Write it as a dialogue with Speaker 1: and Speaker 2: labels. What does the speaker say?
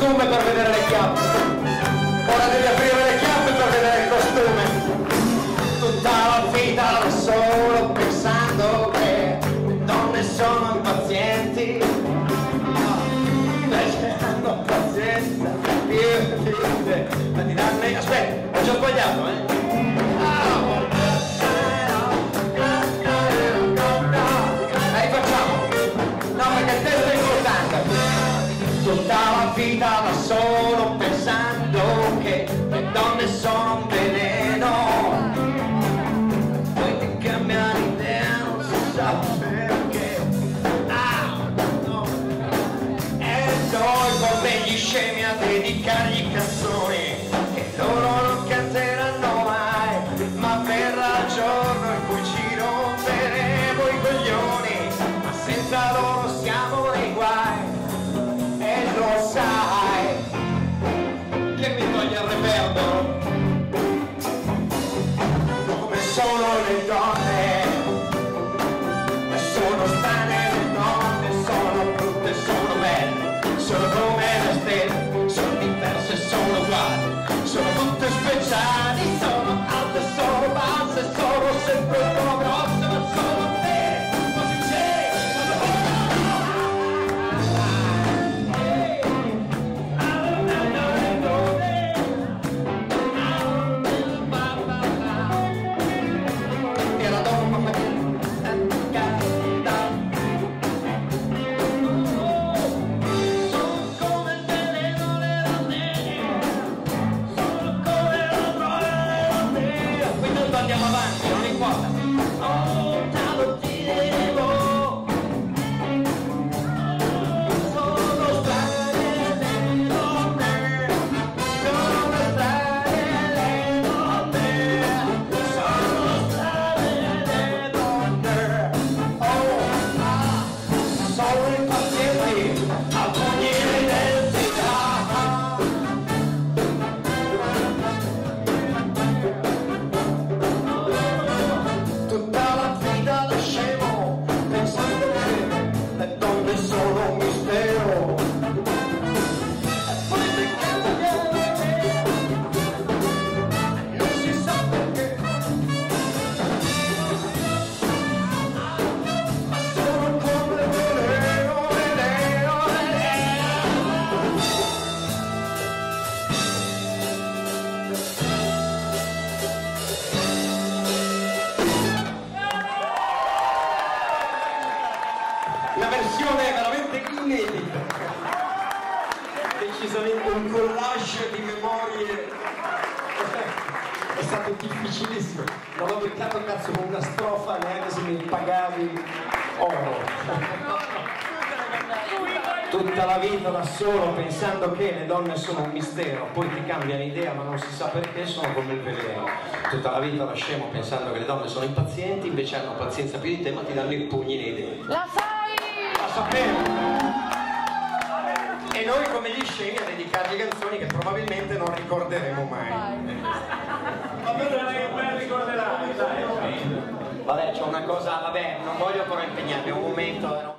Speaker 1: costume per vedere le chiappe. Ora devi aprire le chiappe per vedere il costume. Tutta la vita da solo pensando che le donne sono impazienti, invece hanno pazienza, di danni. Aspetta, ho già sbagliato, Facciamo. No, perché il testo è importante. Tutta la vita da solo pensando che le donne sono un veleno, poi ti cambiano idea, non si sa perché. No. E noi come gli scemi a dedicargli canzoni che loro non canteranno mai, ma verrà il giorno in cui ci romperemo i coglioni, ma senza loro siamo nei guai. E lo sai che mi toglie il reverbero, come sono le donne, sono strane le donne, sono brutte, sono belle, sono come le stelle, sono diverse, sono uguali, sono tutte speciali, sono alte, sono basse, sono sempre un po' grosse, ma sono te, così c'è. Andiamo avanti, non importa. Oh, te lo diremo. Sono strane le donne, sono strane le donne, sono strane le donne. Oh, sono impazienti, a ogni identità. La versione è veramente inedita, decisamente un collage di memorie, è stato difficilissimo, non ho beccato cazzo con una strofa neanche se mi pagavi oro. Tutta la vita da solo pensando che le donne sono un mistero, poi ti cambiano idea ma non si sa perché, sono come il veleno. Tutta la vita da scemo pensando che le donne sono impazienti, invece hanno pazienza più di te ma ti danno i pugni nei denti.
Speaker 2: La sai!
Speaker 1: La sapevo! E noi come gli scemi a dedicargli canzoni che probabilmente non ricorderemo mai.
Speaker 3: Vabbè, ben ricorderai, dai.
Speaker 1: Vabbè, c'è una cosa, vabbè, non voglio però impegnarmi un momento.